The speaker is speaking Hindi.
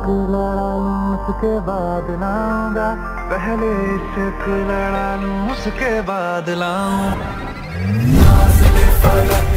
इश्क लड़ा लूं उसके बाद लाऊंगा, पहले इश्क लड़ा लूं उसके बाद लाऊं।